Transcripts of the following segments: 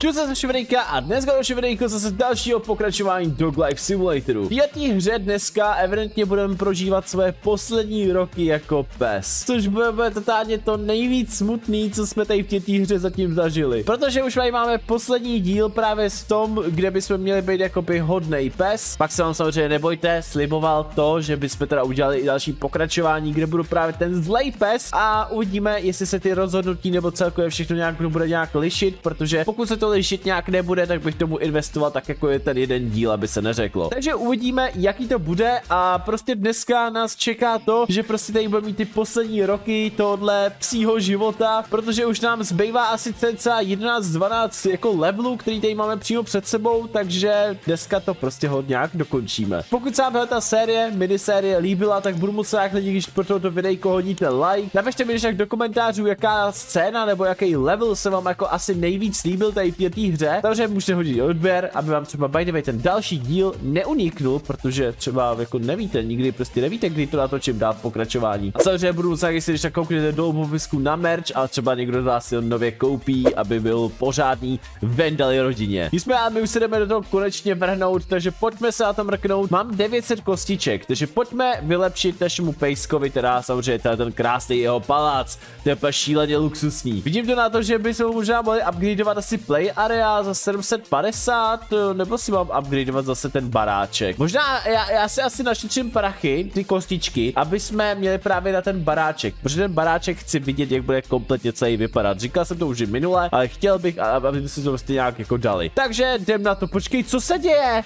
Čus se videjka a dneska další videjko zase dalšího pokračování Dog Life Simulatoru. V této hře dneska evidentně budeme prožívat své poslední roky jako pes. Což bude totálně to nejvíc smutný, co jsme tady v této hře zatím zažili. Protože už tady máme poslední díl právě s tom, kde bychom měli být jakoby hodnej pes. Pak se vám samozřejmě nebojte, sliboval to, že bychom teda udělali i další pokračování, kde budu právě ten zlej pes a uvidíme, jestli se ty rozhodnutí nebo celkově všechno nějak bude nějak lišit, protože pokud se to lišit nějak nebude, tak bych tomu investoval tak jako je ten jeden díl, aby se neřeklo. Takže uvidíme, jaký to bude a prostě dneska nás čeká to, že prostě tady budeme mít ty poslední roky tohle psího života, protože už nám zbývá asi cca 11-12 jako levelů, který tady máme přímo před sebou, takže dneska to prostě hodně nějak dokončíme. Pokud se vám ta série, minisérie líbila, tak budu moc rád, když pro toto videjko hodíte like. Napište mi do komentářů, jaká scéna nebo jaký level se vám jako asi nejvíc líbil tady v této hře. Takže můžete hodit odběr, aby vám třeba by the way ten další díl neuniknul, protože třeba jako nevíte, nikdy prostě nevíte, kdy to natočím dál v pokračování. A samozřejmě budu muset, jestli když tak kouknete dolů v popisku na merch a třeba někdo z vás si nově koupí, aby byl pořádný Vendali rodině. My už se jdeme do toho konečně vrhnout, takže pojďme se na to mrknout. Mám 900 kostiček, takže pojďme vylepšit našemu pejskovi, teda samozřejmě ten krásný jeho palác, to je šíleně luxusní. Vidím to na to, že bychom možná mohli upgradeovat asi play area za 750, nebo si mám upgradeovat zase ten baráček. Možná já si asi našetřím prachy, ty kostičky, aby jsme měli právě na ten baráček, protože ten baráček chci vidět, jak bude kompletně celý vypadat. Říkal jsem to už i minule, ale chtěl bych, aby si to prostě nějak jako dali. Takže jdem na to, počkej, co se děje?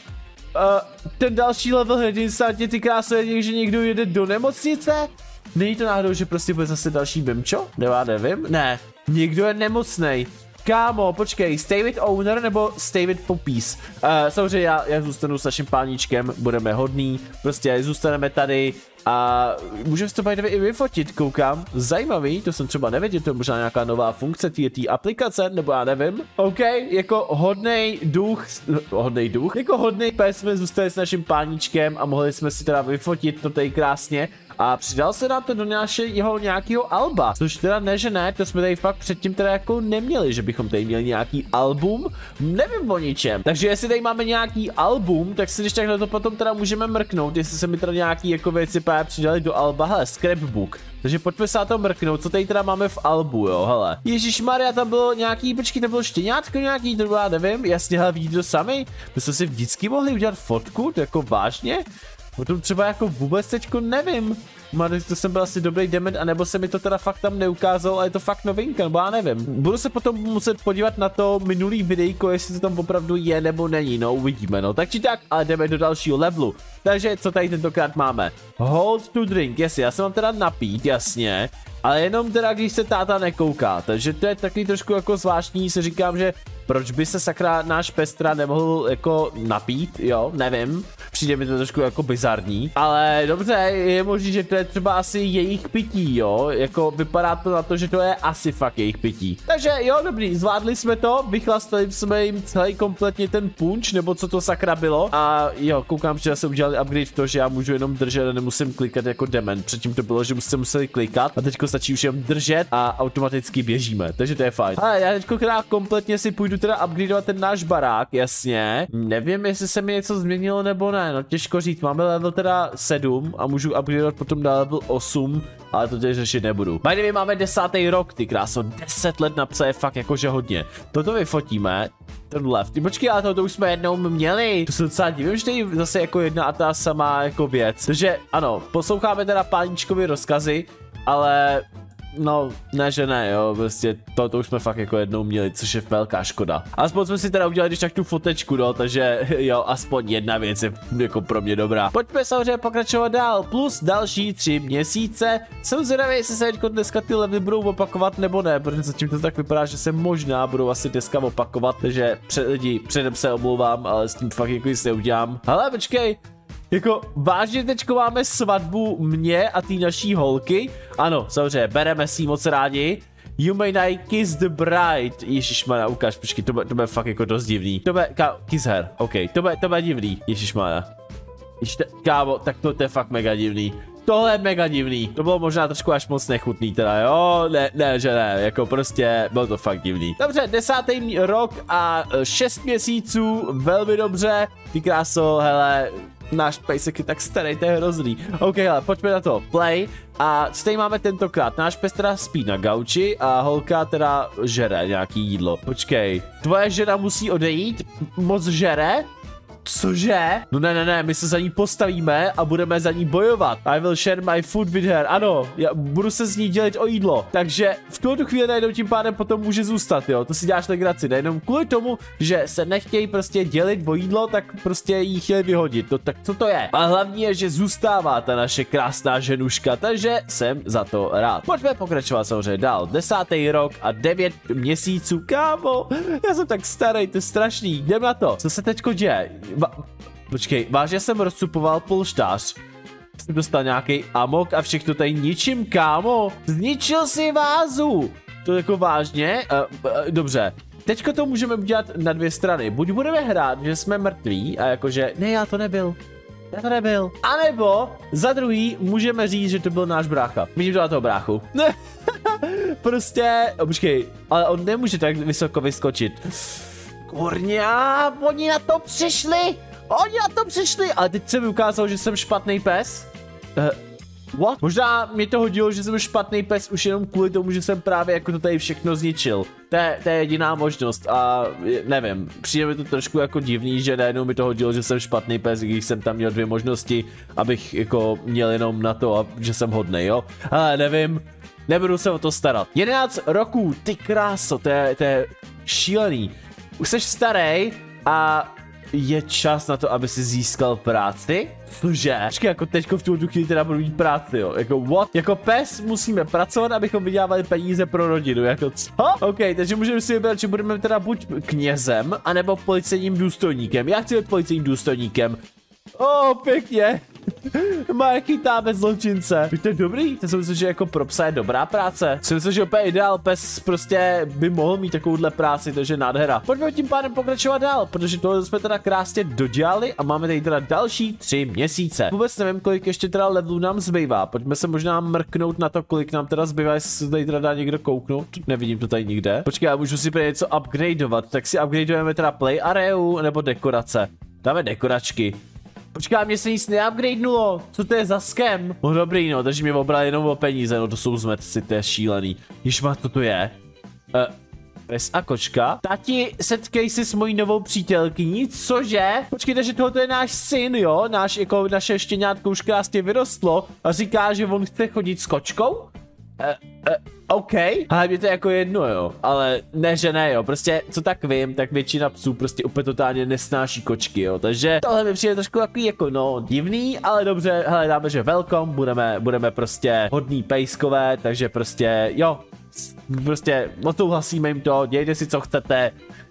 Ten další level hned instantně, ty krásné, že někdo jede do nemocnice? Není to náhodou, že prostě bude zase další Bimčo? Nebo já nevím? Ne, někdo je nemocnej. Kámo, počkej, stay with owner nebo stay with puppies? Samozřejmě já zůstanu s naším páníčkem, budeme hodný, prostě zůstaneme tady a můžeme si to i vyfotit, koukám. Zajímavý, to jsem třeba nevěděl, to je možná nějaká nová funkce té aplikace, nebo já nevím. OK, jako hodnej duch, jako hodnej pes jsme zůstali s naším páníčkem a mohli jsme si teda vyfotit to tady krásně. A přidal se nám to do jeho nějakého alba, což teda ne, že ne, to jsme tady fakt předtím teda jako neměli, že bychom tady měli nějaký album, nevím o ničem. Takže jestli tady máme nějaký album, tak si když tak na to potom teda můžeme mrknout, jestli se mi teda nějaký jako věci přidali do alba, hele, scrapbook. Takže pojďme se na to mrknout, co tady teda máme v albu, jo, hele. Ježišmarja, tam bylo nějaký, počkej, tam bylo štěňátko nějaký, to já nevím, jasně, hele, vidíte to sami? My jsme si vždycky mohli udělat fotku, to jako vážně? O tom třeba jako vůbec teďko nevím. To jsem byl asi dobrý dement, anebo se mi to teda fakt tam neukázalo a je to fakt novinka, nebo já nevím. Budu se potom muset podívat na to minulý videjko, jestli to tam opravdu je nebo není, no uvidíme, no. Tak či tak, ale jdeme do dalšího levelu. Takže co tady tentokrát máme? Hold to drink, jasně, já se mám teda napít, jasně. Ale jenom teda, když se táta nekouká, takže to je takový trošku jako zvláštní, se říkám, že proč by se sakra náš pes teda nemohl jako napít, jo, nevím. Přijde mi to trošku jako bizarní, ale dobře, je možný, že to je třeba asi jejich pití, jo, jako vypadá to na to, že to je asi fakt jejich pití. Takže jo, dobrý, zvládli jsme to, vychlastali jsme jim celý kompletně ten punč, nebo co to sakra bylo a jo, koukám, že se udělali upgrade v to, že já můžu jenom držet a nemusím klikat jako dement, předtím to bylo, že jste museli klikat a teďko stačí už jenom držet a automaticky běžíme, takže to je fajn. Ale já teďko kompletně si půjdu teda upgradeovat ten náš barák, jasně, nevím, jestli se mi něco změnilo nebo ne. No těžko říct, máme level teda 7 a můžu upgradeovat potom na level 8, ale to teď řešit nebudu. By the way, máme 10. rok, ty kráso, 10 let na pse je fakt jakože hodně. Toto vyfotíme, ten left. Počkej, ale to už jsme jednou měli. To se docela divím, že to je zase jako jedna a ta samá jako věc. Takže ano, posloucháme teda páničkovi rozkazy, ale no, ne, že ne, jo, prostě to už jsme fakt jako jednou měli, což je velká škoda. Aspoň jsme si teda udělali když tak tu fotečku, no, takže jo, aspoň jedna věc je jako pro mě dobrá. Pojďme samozřejmě pokračovat dál, plus další 3 měsíce. Jsem zvědavý, jestli se dneska ty levy budou opakovat nebo ne, protože zatím to tak vypadá, že se možná budou asi dneska opakovat, takže lidi, předem se omlouvám, ale s tím fakt jako nic neudělám. Ale počkej. Jako vážně teďko máme svatbu mě a té naší holky? Ano, samozřejmě, bereme si ji moc rádi. You may not kiss the bride. Ježišmarja, ukáž, počkej, to bude fakt jako dost divný. Kiss her, ok, to bude divný, ježišmarja. Kámo, tak to je fakt mega divný. tohle je mega divný. To bylo možná trošku až moc nechutný teda, jo? Ne, že ne, jako prostě bylo to fakt divný. Dobře, 10. rok a 6 měsíců, velmi dobře. Ty kráso, hele, náš pejsek je tak starý, to je hrozný. OK, hele, pojďme na to, play. A co tady máme tentokrát? Náš pes teda spí na gauči a holka teda žere nějaký jídlo. Počkej, tvoje žena musí odejít, moc žere? Cože? No ne, my se za ní postavíme a budeme za ní bojovat. I will share my food with her. Ano, já budu se z ní dělit o jídlo. Takže v tuto chvíli najednou tím pádem potom může zůstat, jo. To si děláš legraci. Nejenom kvůli tomu, že se nechtějí prostě dělit o jídlo, tak prostě jí chtěli vyhodit. No tak co to je? A hlavní je, že zůstává ta naše krásná ženuška, takže jsem za to rád. Pojďme pokračovat samozřejmě dál. 10. rok a 9 měsíců, kámo. Já jsem tak starý, to je strašný. Jdem na to. Co se teďko děje? Počkej, vážně jsem rozcupoval polštář. Jsem dostal nějaký amok a všechno tady ničím, kámo. Zničil si vázu. To jako vážně? Dobře. Teďko to můžeme udělat na dvě strany. Buď budeme hrát, že jsme mrtví a jakože, ne, já to nebyl. A nebo za druhý můžeme říct, že to byl náš brácha. Vidím to na toho bráchu. Prostě, počkej, ale on nemůže tak vysoko vyskočit. Kurňa, oni na to přišli, ale teď se mi ukázalo, že jsem špatný pes. What? Možná mě to hodilo, že jsem špatný pes už jenom kvůli tomu, že jsem právě jako to tady všechno zničil. To je jediná možnost a nevím, přijde mi to trošku jako divný, že najednou mi to hodilo, že jsem špatný pes, když jsem tam měl dvě možnosti, abych jako měl jenom na to, že jsem hodnej, jo. Ale nevím, nebudu se o to starat. 11 roků, ty kráso, to je šílený. Už jsi starý a je čas na to, aby si získal práci? Cože? Počkej, jako teďko v tuto chvíli teda budu mít práci, jo. Jako what? Jako pes musíme pracovat, abychom vydělávali peníze pro rodinu, jako co? OK, takže můžeme si vybrat, že budeme teda buď knězem, anebo policejním důstojníkem. Já chci být policejním důstojníkem. Pěkně. Má chytáme zločince. To je dobrý, to si myslím, že jako pro psa je dobrá práce. Si myslím, že úplně ideál, pes prostě by mohl mít takovouhle práci, takže nádhera. Pojďme tím pádem pokračovat dál, protože tohle jsme teda krásně dodělali a máme tady teda další 3 měsíce. Vůbec nevím, kolik ještě teda levelů nám zbývá. Pojďme se možná mrknout na to, kolik nám teda zbývá, jestli se tady teda dá někdo kouknout. Nevidím to tady nikde. Počkej, já můžu si něco upgradeovat, tak si upgradeujeme teda play areu nebo dekorace. Dáme dekoračky. Počkej, mě se nic neupgradenulo. Co to je za scam? No dobrý, no, takže mě obrali jenom o peníze, no to jsou zmetci, to je šílený. Ježma, co to je? Pes a kočka. Tati, setkej se s mojí novou přítelkyní, cože? Počkejte, že tohle je náš syn, jo? Naše štěňátko už krásně vyrostlo a říká, že on chce chodit s kočkou? OK, ale mě to je jako jedno, jo, ale ne, že ne, jo, prostě, co tak vím, tak většina psů prostě úplně totálně nesnáší kočky, jo, takže tohle mi přijde trošku takový jako, no, divný, ale dobře, hele, dáme, že welcome, budeme prostě hodný pejskové, takže prostě, jo, prostě odsouhlasíme jim to, dějte si, co chcete.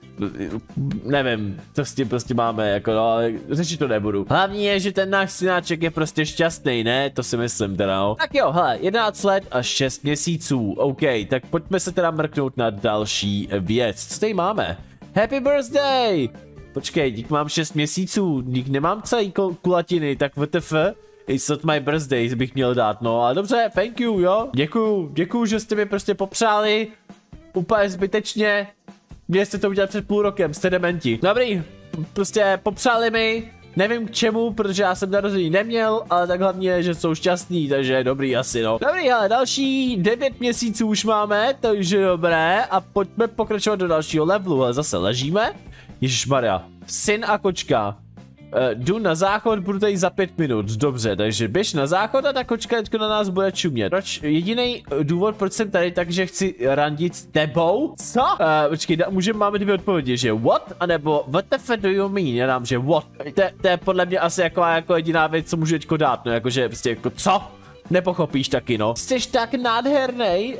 Nevím, co s tím prostě máme, jako no, ale řešit to nebudu. Hlavní je, že ten náš synáček je prostě šťastný, ne? To si myslím teda, no. Tak jo, hele, 11 let a 6 měsíců, OK, tak pojďme se teda mrknout na další věc. Co tady máme? Happy birthday! Počkej, dík mám 6 měsíců, dík nemám celý kulatiny, tak WTF? It's not my birthday, bych měl dát, no, ale dobře, thank you, jo. Děkuju, že jste mi prostě popřáli, úplně zbytečně. Měli jste to udělat před půl rokem, jste dementi. Dobrý, prostě popřáli mi, nevím k čemu, protože já jsem narození neměl, ale tak hlavně je, že jsou šťastní, takže dobrý asi, no. Dobrý, ale další 9 měsíců už máme, takže dobré, a pojďme pokračovat do dalšího levelu, ale zase ležíme. Ježišmarja, syn a kočka. Jdu na záchod, budu tady za 5 minut, dobře, takže běž na záchod a ta kočka teďko na nás bude čumět. Proč? Jediný důvod, proč jsem tady, takže chci randit s tebou? Co? Počkej, máme dvě odpovědi, že what? A nebo what the fuck do you mean? Já dám, že what? To je podle mě asi jako jediná věc, co můžu teďko dát, no, jakože prostě jako co? Nepochopíš taky, no. Jsi tak nádhernej.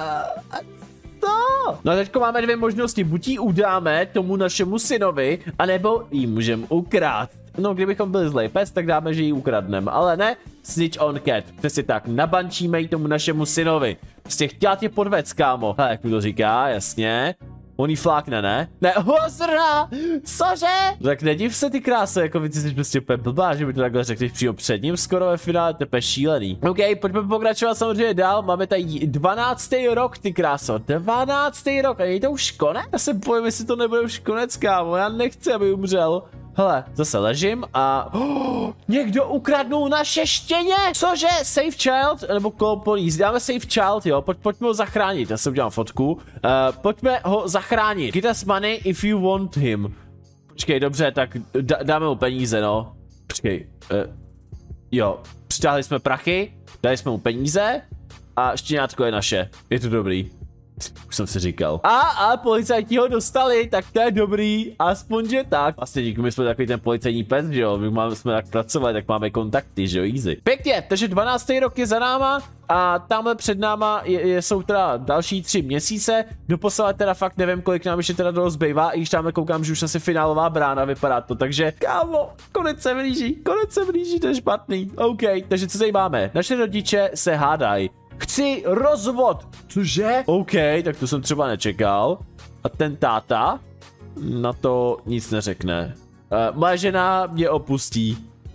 No a teďko máme dvě možnosti, buď ji udáme tomu našemu synovi, anebo ji můžeme ukrát. No, kdybychom byli zlej pes, tak dáme, že ji ukradneme, ale ne, snitch on cat. Přesně tak, nabančíme ji tomu našemu synovi. Prostě chtěla tě podvést, kámo. Hele, jak mi to říká, jasně. On jí flákne, ne? Ne, zrna! Cože? Tak nediv se ty kráse, jako ty jsi prostě úplně blbá, že by to takhle řekl, přímo před ním skoro ve finále, to je šílený. OK, pojďme pokračovat samozřejmě dál, máme tady 12. rok, ty kráso, 12. rok, a je to už konec? Já se bojím, jestli to nebude už konec, kámo, já nechci, aby umřel. Hele, zase ležím a... někdo ukradnul naše štěně! Cože? Save child? Nebo call police? Dáme save child, jo? Pojďme ho zachránit, já jsem udělal fotku. Pojďme ho zachránit. Get us money if you want him. Počkej, dobře, tak dáme mu peníze, no. Počkej, jo. Přitáhli jsme prachy, dali jsme mu peníze a štěňátko je naše. Je to dobrý. Už jsem si říkal. A policajti ho dostali, tak to je dobrý, aspoň že tak. Vlastně díky, my jsme takový ten policajní pes, že jo, my jsme tak pracovali, tak máme kontakty, že jo, easy. Pěkně, takže 12. rok je za náma a tamhle před náma jsou teda další 3 měsíce. Doposlala teda fakt nevím, kolik nám ještě teda dalo zbývá, i když tamhle koukám, že už asi finálová brána vypadá to, takže kámo, konec se blíží, to je špatný. OK, takže co tady máme? Naše rodiče se hádají. Chci rozvod. Cože? OK, tak to jsem třeba nečekal. A ten táta na to nic neřekne. Moje žena mě opustí.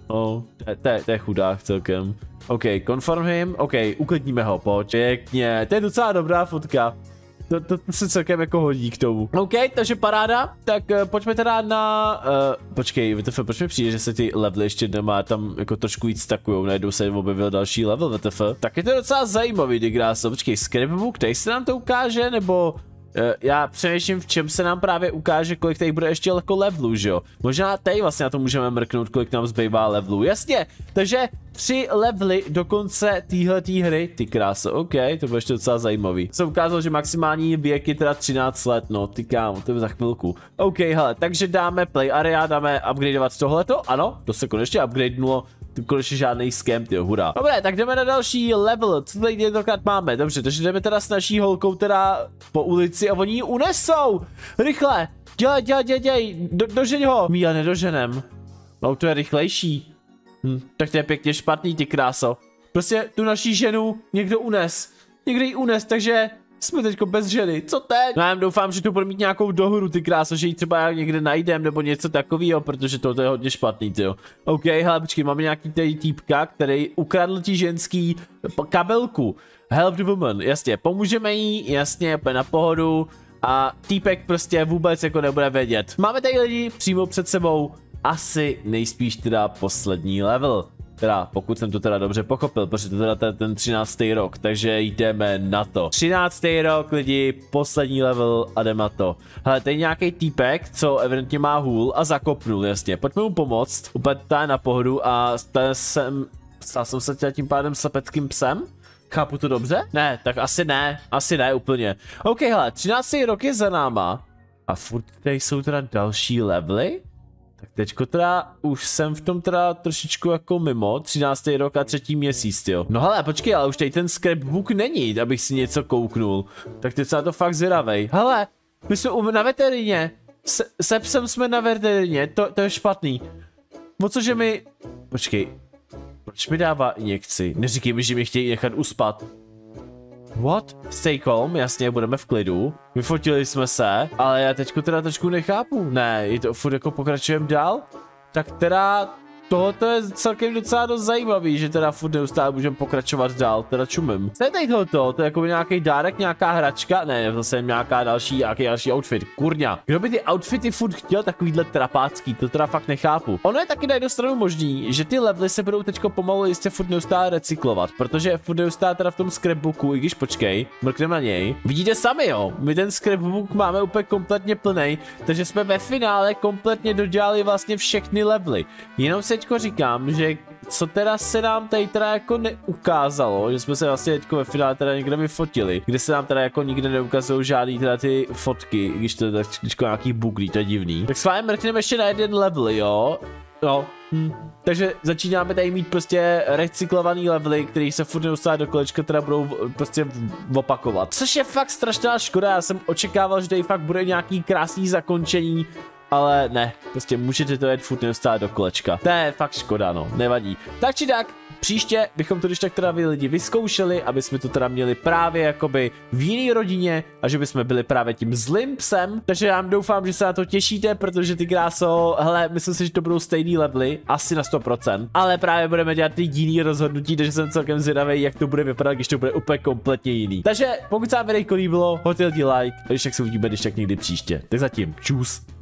To je chudák celkem. OK, confirm him. OK, uklidníme ho, pojď. Pěkně, to je docela dobrá fotka. To se celkem jako hodí k tomu. OK, takže paráda. Tak pojďme teda na... počkej, WTF, proč mi přijde, že se ty levely ještě nemá tam jako trošku víc stakujou. Najednou se objevil další level, WTF. Tak je to docela zajímavý, digráso. Počkej, scrapbook, tady se nám to ukáže, nebo... já přemýšlím, v čem se nám právě ukáže, kolik tady bude ještě jako levelů, že jo? Možná tady vlastně na to můžeme mrknout, kolik nám zbývá levelů. Jasně, takže 3 levely do konce téhletý hry, ty kráso, OK, to bude ještě docela zajímavý. Jsem ukázal, že maximální věk je teda 13 let, no, ty kámo, to je za chvilku. OK, hele, takže dáme play area, dáme upgradeovat tohleto, ano, to se konečně upgradenulo. Konečně žádný scam, tyjo, hurá. Dobré, tak jdeme na další level, co tady tentokrát máme, dobře, takže jdeme teda s naší holkou teda po ulici a oni ji unesou, rychle, dělej, dožeň ho, my nedoženem, auto je rychlejší, tak to je pěkně špatný, ty kráso, prostě tu naší ženu někdo ji unes, takže jsme teďko bez ženy, co teď? No já doufám, že tu bude mít nějakou dohru, ty kráso, že ji třeba někde najdem, nebo něco takového, protože to je hodně špatný, tyjo. OK, hele, počkej, máme nějaký tady týpka, který ukradl ti ženský kabelku. Help the woman, jasně, pomůžeme jí, jasně, na pohodu a týpek prostě vůbec jako nebude vědět. Máme tady lidi přímo před sebou, asi nejspíš teda poslední level. Teda, pokud jsem to teda dobře pochopil, protože to teda ten 13. rok, takže jdeme na to. 13. rok, lidi, poslední level a jdeme na to. Hele, tady nějaký týpek, co evidentně má hůl a zakopnul, jasně. Pojďme mu pomoct, úplně tady na pohodu a stal jsem se tím pádem slepeckým psem? Chápu to dobře? Ne, tak asi ne úplně. OK, hele, 13. rok je za náma a furt tady jsou teda další levely? Tak teďko teda už jsem v tom teda trošičku jako mimo, 13. rok a 3. měsíc, jo. No hele, počkej, ale už tady ten scrapbook není, abych si něco kouknul. Tak teď se na to fakt zvědavej. Hele, my jsme na veterině. Se psem jsme na veterině, to je špatný. O cože mi... Počkej, proč mi dává injekci? Neříkej mi, že mi chtějí nechat uspat. What? Stay calm, jasně, budeme v klidu. Vyfotili jsme se, ale já teďko teda trošku nechápu. Ne, je to furt jako pokračujeme dál? Tak teda tohoto je celkem docela dost zajímavý, že teda furt neustále můžeme pokračovat dál, teda čumím. Co je tady tohoto? To je jako nějaký dárek, nějaká hračka? Ne, zase nějaký další outfit, kurňa. Kdo by ty outfity furt chtěl, takovýhle trapácký, to teda fakt nechápu. Ono je taky na jednu stranu možný, že ty levely se budou teďko pomalu jistě furt neustále recyklovat, protože furt neustále teda v tom scrapbooku, i když počkej, mrkneme na něj. Vidíte sami, jo, my ten scrapbook máme úplně kompletně plný, takže jsme ve finále kompletně dodělali vlastně všechny levely. Jenom se teďko říkám, že co teda se nám tady teda jako neukázalo, že jsme se vlastně teďko ve finále teda někde vyfotili, kde se nám teda jako nikde neukazují žádný teda ty fotky, když to je teďko nějaký buglí, to je divný. Tak s vámi mrkneme ještě na jeden level, jo? No. Takže začínáme tady mít prostě recyklovaný levely, který se furt neustále do kolečka teda budou prostě opakovat. Což je fakt strašná škoda, já jsem očekával, že tady fakt bude nějaký krásný zakončení ale ne, prostě můžete to jet furt neustále do kolečka. To je fakt škoda, no, nevadí. Tak či tak, příště bychom to když tak teda vy lidi vyzkoušeli, aby jsme to teda měli právě jakoby v jiné rodině a že bychom byli právě tím zlým psem. Takže já doufám, že se na to těšíte, protože ty kráso, hele, myslím si, že to budou stejný levely, asi na 100%, ale právě budeme dělat ty jiný rozhodnutí, takže jsem celkem zvědavý, jak to bude vypadat, když to bude úplně kompletně jiný. Takže pokud se vám videjko líbilo, hoďte like, a když tak se uvidíme, když tak někdy příště. Tak zatím, čus.